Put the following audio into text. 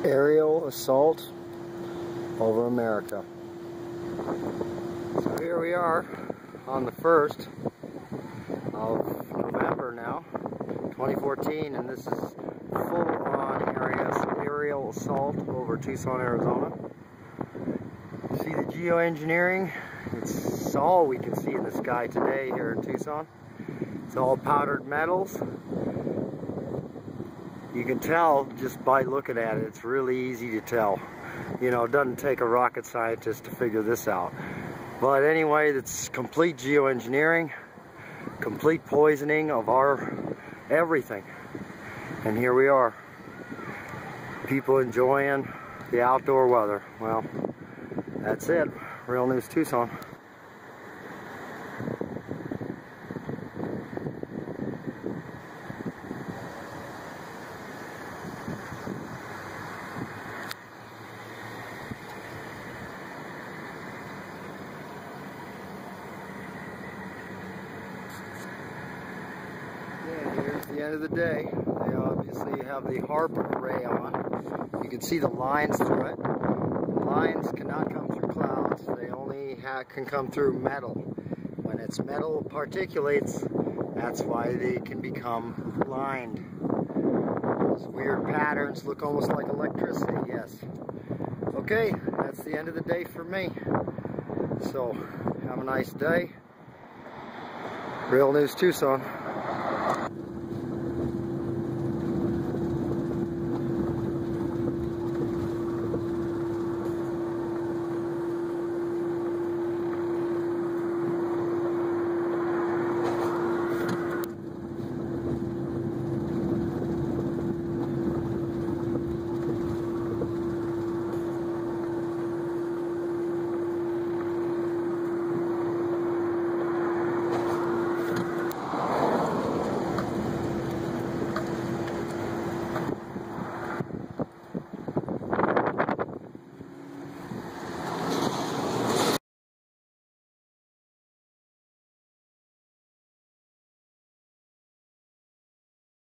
Aerial assault over America. So here we are on the 1st of November now, 2014, and this is full-on aerial assault over Tucson, Arizona. See the geoengineering? It's all we can see in the sky today here in Tucson. It's all powdered metals. You can tell just by looking at it. It's really easy to tell. You know, it doesn't take a rocket scientist to figure this out. But anyway, it's complete geoengineering, complete poisoning of our everything. And here we are, people enjoying the outdoor weather. Well, that's it. Real News Tucson. Yeah, here's the end of the day. They obviously have the HAARP array on. You can see the lines through it. Lines cannot come through clouds. They only can come through metal. When it's metal particulates, that's why they can become lined. Those weird patterns look almost like electricity, yes. Okay, that's the end of the day for me. So, have a nice day. Real News Tucson.